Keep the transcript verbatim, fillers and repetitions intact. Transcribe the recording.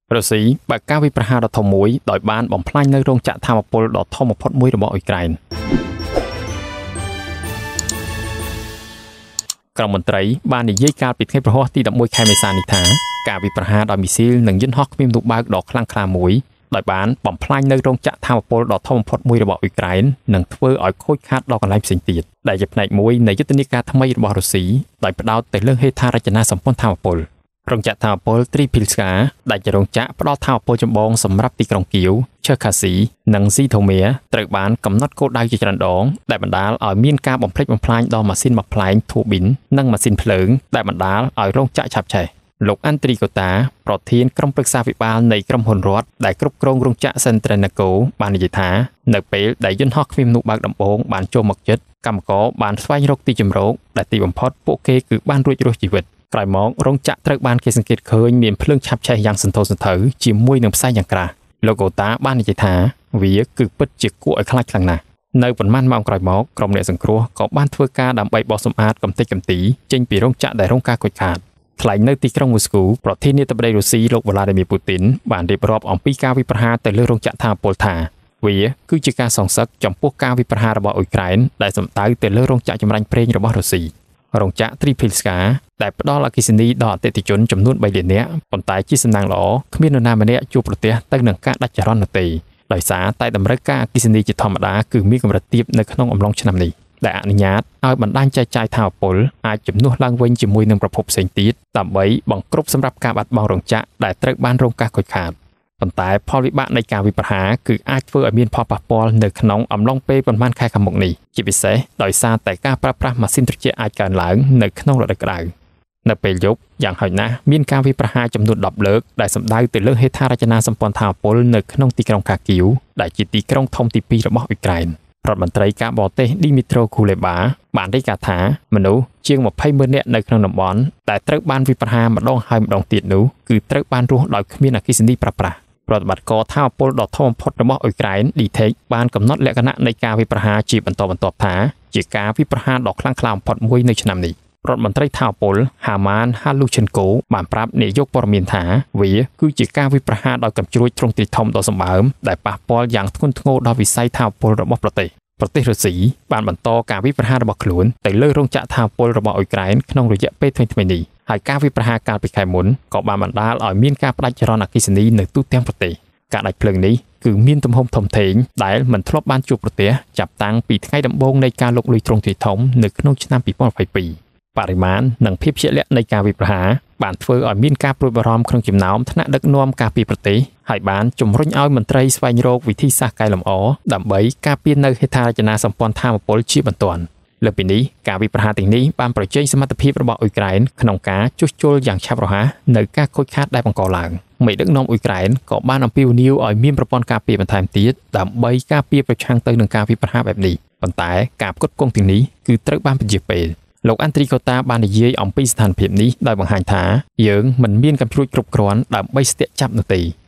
រុស្ស៊ីបើកការវាយប្រហារដ៏ធំមួយដោយបានបំផ្លាញនៅរោងចក្រថាមពលដ៏ធំបំផុតមួយរបស់អ៊ុយក្រែនក្រុមមន្ត្រីបាននិយាយកាលពីថ្ងៃប្រហ័សទីដប់មួយខែមេសានេះថាការវាយប្រហារដោយមីស៊ីលនិងយន្តហោះគ្មានទូបើកដ៏ខ្លាំងក្លាមួយដោយបានបំផ្លាញនៅរោងចក្រថាមពលដ៏ធំបំផុតមួយរបស់អ៊ុយក្រែននិងធ្វើឲ្យខូចខាតដល់កន្លែងផ្សេងទៀតដែលជាផ្នែកមួយនៃយុទ្ធនាការថ្មីរបស់រុស្ស៊ីដោយផ្ដោតទៅលើហេដ្ឋារចនាសម្ព័ន្ធថាមពលរោងចក្រថាមពល Tripilska ដែលជារោងចក្រផ្ដល់ថាមពលចម្បងសម្រាប់ទីក្រុងគៀវ Cherkasy និង Zhytomyr ត្រូវបានកំណត់គោលដៅជាច្រើនដងដែលបណ្ដាលឲ្យមានការបំផ្លិចបំផ្លាញដល់ម៉ាស៊ីនបំផ្លាញធូប៊ីននិងម៉ាស៊ីនភ្លើងដែលបណ្ដាលឲ្យរោងចក្រឆាប់ឆេះលោក Andriy Kota ប្រធានក្រុមប្រឹក្សាវិបាលនៃក្រុមហ៊ុនរដ្ឋដែលគ្រប់គ្រងរោងចក្រ Centreneco បាននិយាយថានៅពេលដែលយន្តហោះគ្មានមនុស្សបើកដំបូងបានចូលមកជិតកម្មករបានស្វែងរកទីជម្រកដែលទីបំផុតពួកគេគឺបានរួចរស់ជីវិតក្រោយមករោងចក្រត្រូវបានគេសង្កេតឃើញមានភ្លើងឆាប់ឆេះយ៉ាងសន្ធោសន្ធៅជាមួយនឹងផ្សែងយ៉ាងក្រាស់លោកកូតាបាននិយាយថាវាគឺពិតជាគួរឲ្យខ្លាចខ្លាំងណាស់នៅប៉ុន្មានម៉ោងក្រោយមកក្រុមអ្នកសង្គ្រោះក៏បានធ្វើការដើម្បីបោះសម្អាតកំទេចកំទីចេញពីរោងចក្រដែលរងការខូចខាតថ្លែងនៅទីក្រុងមូស្គូប្រធានាធិបតីរុស្ស៊ីលោកវ្លាឌីមៀរពូទីនបានរៀបរាប់អំពីការវាយប្រហារទៅលើរោងចក្រថាមពលថាវាគឺជាការសងសឹកចំពោះការវាយប្រហាររបស់អ៊ុយក្រែនដែលសំដៅទៅលើរោងចក្រចម្រាញ់ប្រេងរបស់រុស្ស៊ីរោងចក្រ Tripilska ដែលផ្ដល់អគ្គិសនីដល់អតិថិជនចំនួនបីលាននាក់ប៉ុន្តែជាសំណាងល្អគ្មាននរណាម្នាក់ជួបប្រទះទៅនឹងការដាច់ចរន្តនោះទេដោយសារតែតម្រូវការអគ្គិសនីជាធម្មតាគឺមានកម្រិតទាបនៅក្នុងអំឡុងឆ្នាំនេះដែលអនុញ្ញាតឲ្យបណ្ដាញចែកចាយថាមពលអាចជំនួសឡើងវិញជាមួយនឹងប្រភពផ្សេងទៀតដើម្បីបង្គ្រប់សម្រាប់ការបាត់បង់រោងចក្រដែលត្រូវបានរងការខូចខាតប៉ុន្តែផលវិបាកនៃការវិប្រហារគឺអាចធ្វើឲ្យមានផលប៉ះពាល់នៅក្នុងអំឡុងពេលប៉ុន្មានខែខាងមុខនេះជាពិសេសដោយសារតែការប្រើប្រាស់ម៉ាស៊ីនត្រជាក់អាចកើនឡើងនៅក្នុងរដូវក្តៅនៅពេលយប់យ៉ាងហោចណាស់មានការវិប្រហារចំនួនដប់លើកដែលសម្ដៅទៅលើហេដ្ឋារចនាសម្ព័ន្ធថាមពលនៅក្នុងទីក្រុងខាគីវដែលជាទីក្រុងធំទីពីររបស់អ៊ុយក្រែនរដ្ឋមន្ត្រីការបរទេស Dmytro Kuleba បានរាយការណ៍ថាមនុស្សជាងម្ភៃម៉ឺននាក់នៅក្នុងតំបន់ដែលត្រូវបានវិប្រហារម្ដងហើយម្ដងទៀតនោះគឺត្រូវបានរស់ដោយគ្មានអគ្គិសនីប្រើប្រាស់ប្រតិបត្តិការថាមពលដ៏ធំបំផុតរបស់អ៊ុយក្រែន DTEK បានកំណត់លក្ខណៈនៃការវិប្រហារជាបន្តបន្ទាប់ថាជាការវិប្រហារដ៏ខ្លាំងក្លាបំផុតមួយនៅឆ្នាំនេះរដ្ឋមន្ត្រីថាមពល Haman Haluchenko បានប្រាប់នាយកព័ត៌មានថាវាគឺជាការវិប្រហារដោយកាំជ្រួចទ្រង់ទ្រាយធំដ៏សម្បើមដែលប៉ះពាល់យ៉ាងធ្ងន់ធ្ងរដល់វិស័យថាមពលរបស់ប្រទេសប្រទេសរុស្ស៊ីបានបន្តការវិប្រហាររបស់ខ្លួនទៅលើរោងចក្រថាមពលរបស់អ៊ុយក្រែនក្នុងរយៈពេលថ្មីៗនេះហើយការវិប្រហារកាលពីខែមុនក៏បានបណ្ដាលឲ្យមានការផ្ដាច់ចរន្តអគ្គិសនីនៅទូទាំងប្រទេសការដាច់ភ្លើងនេះគឺមានទំហំធំធេងដែលមិនធ្លាប់បានជួបប្រទះចាប់តាំងពីថ្ងៃដំបូងនៃការលុកលុយទ្រង់ទ្រាយធំនៅក្នុងឆ្នាំពីរពាន់ยี่สิบสองបរិមាណនិងភាពជាក់លាក់នៃការវិប្រហារបានធ្វើឲ្យមានការព្រួយបារម្ភក្នុងចំណោមថ្នាក់ដឹកនាំការពីប្រទេសហើយបានជំរុញឲ្យមន្ត្រីស្វែងរកវិធីសាស្ត្រកែលម្អដើម្បីការពារនៅហេដ្ឋារចនាសម្ព័ន្ធថាមពលជាបន្ទាន់លើពីនេះការវិប្រហារទាំងនេះបានប្រជែងសមត្ថភាពរបស់អ៊ុយក្រែនក្នុងការជួសជុលយ៉ាងឆាប់រហ័សនៅការខូចខាតដែលបង្កឡើងមេដឹកនាំអ៊ុយក្រែនក៏បានអំពាវនាវឲ្យមានប្រព័ន្ធការពារបន្ថែមទៀតដើម្បីការពារប្រឆាំងទៅនឹងការវិប្រហារបែបនេះប៉ុន្តែការផ្គត់ផ្គង់ទាំងនេះគឺត្រូវបានពន្យាពេលលោក Andriy Kota បាននិយាយអំពីស្ថានភាពនេះដោយបង្ហាញថាយើងមិនមានកំជ្រួចគ្រប់គ្រាន់ដើម្បីស្ទាក់ចាប់នោះទេ